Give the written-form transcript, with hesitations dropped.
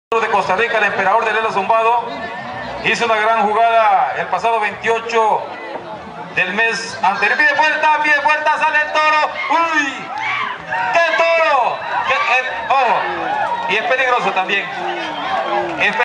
De Costa Rica, el emperador de Lela Zumbado, hizo una gran jugada el pasado 28 del mes anterior. Pide puerta, sale el toro. ¡Uy! ¡Qué toro! ¡Ojo! Y es peligroso también.